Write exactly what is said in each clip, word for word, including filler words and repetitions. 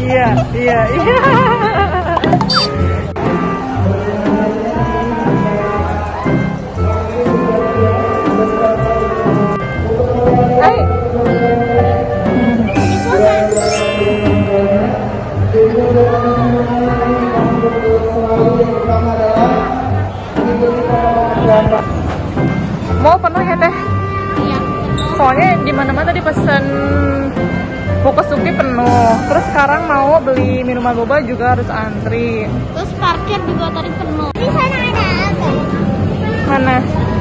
Iya, iya, iya. Hai. Mau penuh ya teh? Iya. Soalnya di mana-mana tadi pesen buku suki penuh. Terus sekarang mau beli minuman boba juga harus antri. Terus parkir juga tadi penuh. Di sana ada apa? Mana?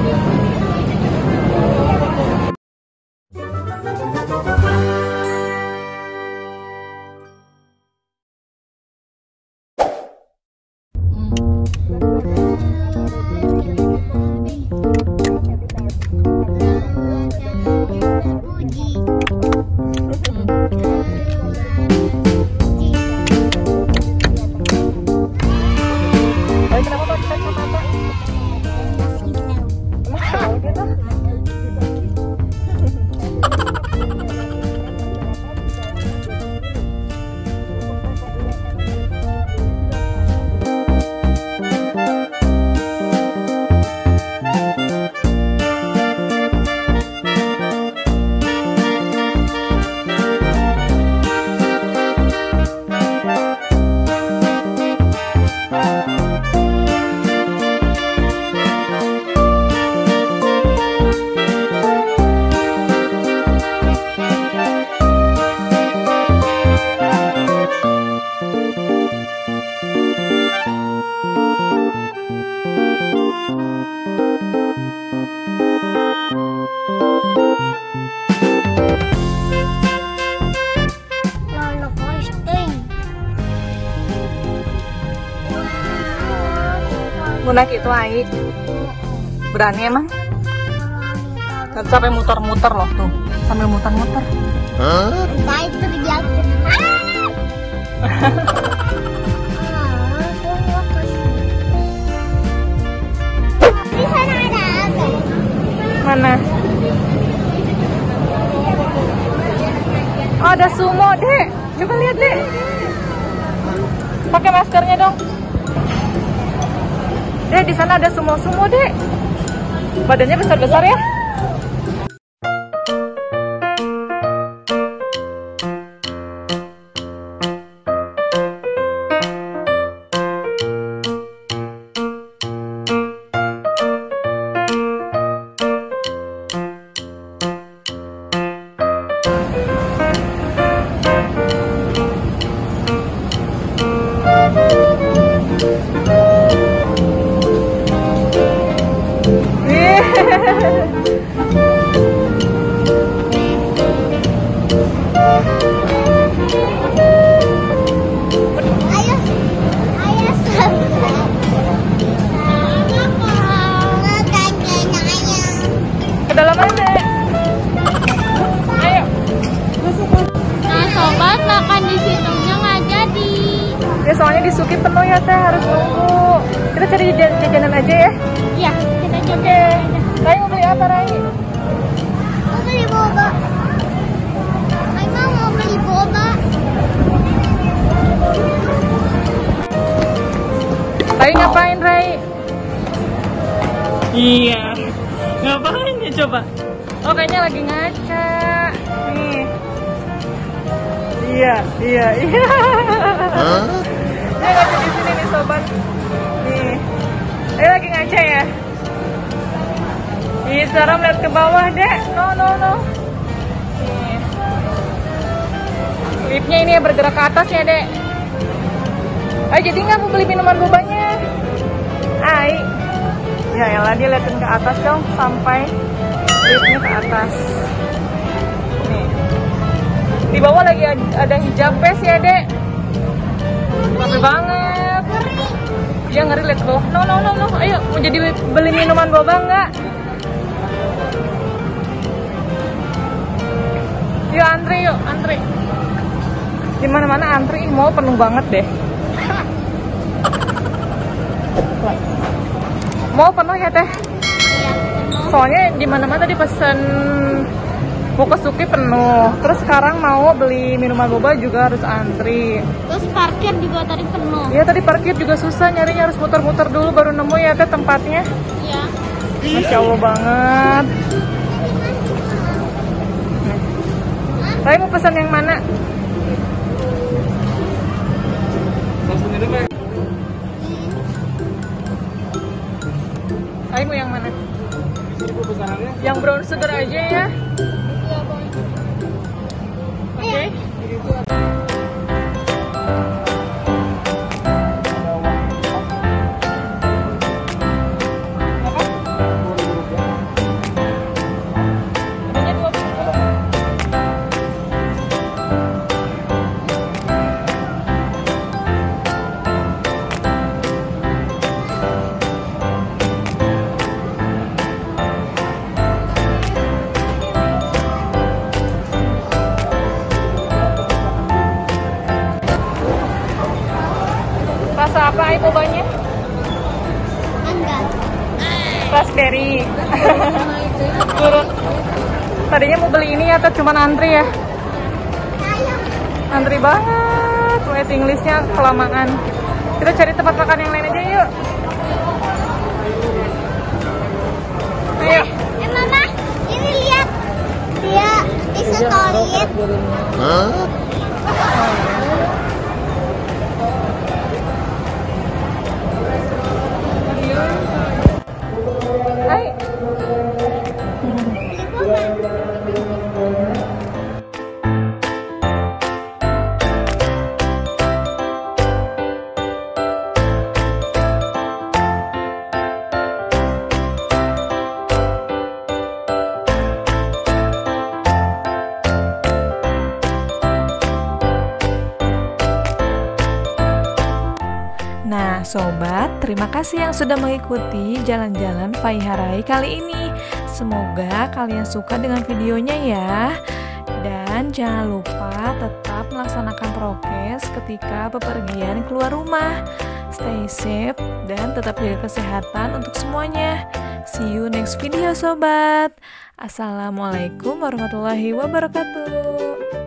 Mau naik itu Ai? Berani emang? Nanti sampai muter-muter loh tuh, sambil muter-muter. Hah? Entah itu dijatuh. Di sana ada apa? Mana? Oh, ada sumo, Dek. Coba lihat, Dek. Pakai maskernya dong. Dek, di sana ada sumo-sumo, Dek. Badannya besar-besar ya. Soalnya di Suki penuh ya teh, harus nunggu. Kita cari jajanan aja ya. Iya, kita coba. Oke. Rai mau beli apa, Rai? Mau beli boba. Rai mau beli boba. Rai ngapain, Rai? Iya. Ngapain ya coba? Oh, kayaknya lagi ngaca. Nih. Iya, iya, iya. Huh? Dia ngaca di sini nih sobat. Nih, dia lagi ngaca ya. Ih, Sarah melihat ke bawah dek. No, no, no. Nih. Lipnya ini ya bergerak ke atas ya dek. Ay, jadi nggak mau beli minuman bobanya? Ay, ya elah dia liatin ke atas dong sampai lipnya ke atas. Nih. Di bawah lagi ada hijab pes ya dek. Ngeri banget. Iya ngeri, liat ke bawah. No no no no. Ayo mau jadi beli minuman boba nggak? Yuk antri yuk antri. Di mana mana antri, mau penuh banget deh. Mau penuh ya teh? Iya. Soalnya di mana mana tadi pesen Fukusuki penuh. Terus sekarang mau beli minuman boba juga harus antri. Terus parkir juga tadi penuh. Iya tadi parkir juga susah, nyarinya harus muter-muter dulu baru nemu ya teh tempatnya. Iya. Masya Allah banget. Saya mau pesan yang mana? Ayo mau yang mana? Yang brown sugar aja ya. Oke. Okay. Rasa apa itu bobanya? Enggak. Raspberry. Turun. Tadinya mau beli ini atau cuma antri ya? Antri banget. Waiting listnya kelamaan. Kita cari tempat makan yang lain aja yuk. Ayo. Eh mama, ini lihat. Dia isotolit. Hah? Hai. Nah sobat, terima kasih yang sudah mengikuti jalan-jalan Faiharai kali ini. Semoga kalian suka dengan videonya ya. Dan jangan lupa tetap melaksanakan prokes ketika bepergian keluar rumah. Stay safe dan tetap jaga kesehatan untuk semuanya. See you next video sobat. Assalamualaikum warahmatullahi wabarakatuh.